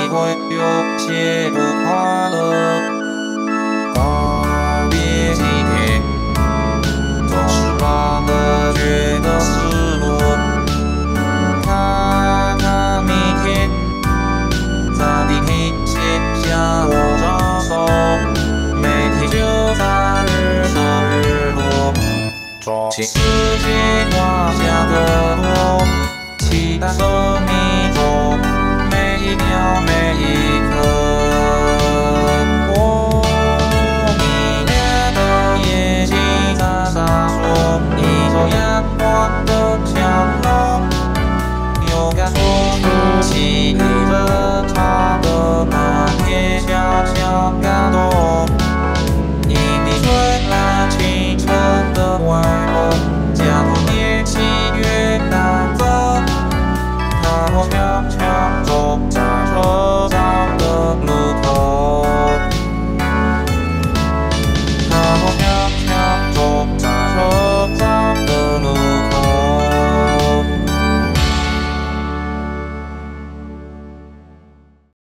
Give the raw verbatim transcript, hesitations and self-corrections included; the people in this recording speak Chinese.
会有些不快乐。告别今天，总是让人觉得失落。看看明天，在地平线向我招手，每天就在日升日落。请时间画下的我，期待生命中。